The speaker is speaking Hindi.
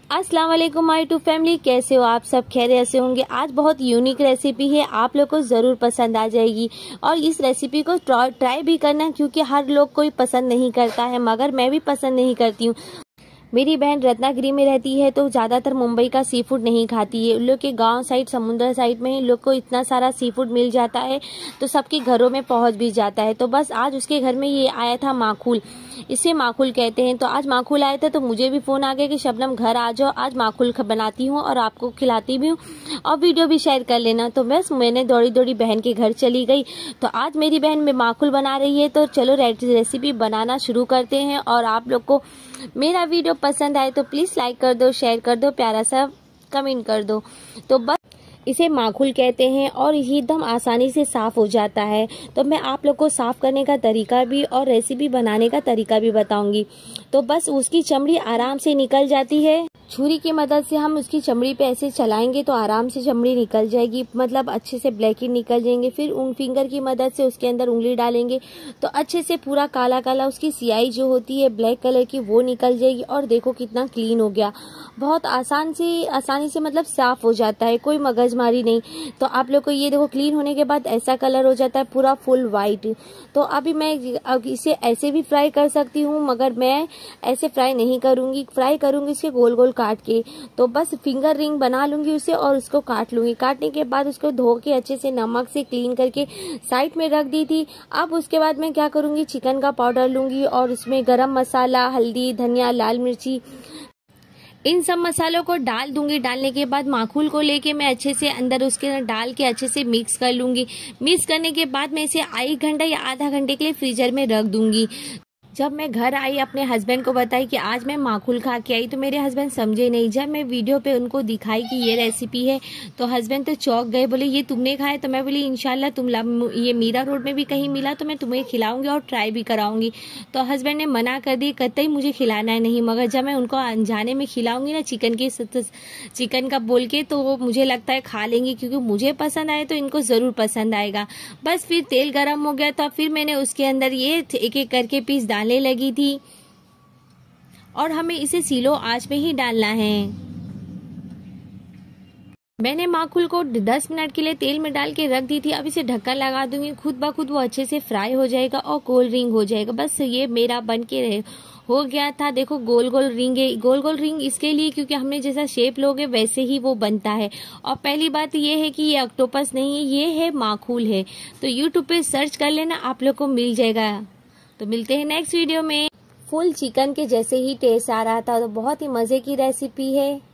अस्सलाम वालेकुम माय टू फैमिली, कैसे हो आप सब? खैरियत से होंगे। आज बहुत यूनिक रेसिपी है, आप लोग को ज़रूर पसंद आ जाएगी और इस रेसिपी को ट्राई भी करना, क्योंकि हर लोग कोई पसंद नहीं करता है, मगर मैं भी पसंद नहीं करती हूँ। मेरी बहन रत्नागिरी में रहती है तो ज़्यादातर मुंबई का सी फूड नहीं खाती है। उन लोग के गांव साइड, समुद्र साइड में इन लोग को इतना सारा सी फूड मिल जाता है तो सबके घरों में पहुंच भी जाता है। तो बस आज उसके घर में ये आया था माखुल, इसे माखुल कहते हैं। तो आज माखुल आए थे तो मुझे भी फ़ोन आ गया कि शबनम घर आ जाओ, आज माखुल बनाती हूँ और आपको खिलाती भी हूँ और वीडियो भी शेयर कर लेना। तो बस मैंने दौड़ी दौड़ी बहन के घर चली गई। तो आज मेरी बहन में माखुल बना रही है, तो चलो रेसिपी बनाना शुरू करते हैं। और आप लोग को मेरा वीडियो पसंद आए तो प्लीज़ लाइक कर दो, शेयर कर दो, प्यारा सा कमेंट कर दो। तो बस इसे माखुल कहते हैं और ये एकदम आसानी से साफ़ हो जाता है। तो मैं आप लोग को साफ़ करने का तरीका भी और रेसिपी बनाने का तरीका भी बताऊंगी। तो बस उसकी चमड़ी आराम से निकल जाती है। छुरी की मदद से हम उसकी चमड़ी पे ऐसे चलाएंगे तो आराम से चमड़ी निकल जाएगी, मतलब अच्छे से ब्लैक निकल जाएंगे। फिर उन फिंगर की मदद से उसके अंदर उंगली डालेंगे तो अच्छे से पूरा काला काला उसकी सियाई जो होती है ब्लैक कलर की वो निकल जाएगी। और देखो कितना क्लीन हो गया, बहुत आसानी से मतलब साफ हो जाता है, कोई मगजमारी नहीं। तो आप लोग को ये देखो क्लीन होने के बाद ऐसा कलर हो जाता है पूरा फुल वाइट। तो अभी मैं इसे ऐसे भी फ्राई कर सकती हूँ, मगर मैं ऐसे फ्राई नहीं करूंगी, फ्राई करूंगी इसके गोल गोल काट के। तो बस फिंगर रिंग बना लूंगी उसे और उसको काट लूंगी। काटने के बाद उसको धो के अच्छे से नमक से क्लीन करके साइड में रख दी थी। अब उसके बाद मैं क्या करूंगी, चिकन का पाउडर लूंगी और उसमें गरम मसाला, हल्दी, धनिया, लाल मिर्ची, इन सब मसालों को डाल दूंगी। डालने के बाद माखुल को लेके मैं अच्छे से अंदर उसके डाल के अच्छे से मिक्स कर लूंगी। मिक्स करने के बाद मैं इसे 1 घंटा या आधा घंटे के लिए फ्रीजर में रख दूंगी। जब मैं घर आई अपने हस्बैंड को बताई कि आज मैं माखुल खा के आई, तो मेरे हस्बैंड समझे नहीं। जब मैं वीडियो पे उनको दिखाई कि ये रेसिपी है तो हस्बैंड तो चौंक गए, बोले ये तुमने खाया? तो मैं बोली इंशाल्लाह तुम ये मीरा रोड में भी कहीं मिला तो मैं तुम्हें खिलाऊंगी और ट्राई भी कराऊंगी। तो हस्बैंड ने मना कर दी, कतई मुझे खिलाना है नहीं। मगर जब मैं उनको अनजाने में खिलाऊंगी ना चिकन का बोल के, तो वो मुझे लगता है खा लेंगी, क्योंकि मुझे पसंद आए तो इनको ज़रूर पसंद आएगा। बस फिर तेल गर्म हो गया तो फिर मैंने उसके अंदर ये एक एक करके पीस डालने लगी थी और हमें इसे स्लो आंच में ही डालना है। मैंने माखुल को 10 मिनट के लिए तेल में डाल के रख दी थी। अब इसे ढक्कन लगा दूंगी, खुद ब खुद वो अच्छे से फ्राई हो जाएगा और कोल्ड रिंग हो जाएगा। बस ये मेरा बन के हो गया था। देखो गोल गोल रिंग इसके लिए क्योंकि हमने जैसा शेप लोगे वैसे ही वो बनता है। और पहली बात ये है कि ये ऑक्टोपस नहीं है, ये है माखुल है। तो यूट्यूब पे सर्च कर लेना, आप लोग को मिल जाएगा। तो मिलते हैं नेक्स्ट वीडियो में। फुल चिकन के जैसे ही टेस्ट आ रहा था, तो बहुत ही मजे की रेसिपी है।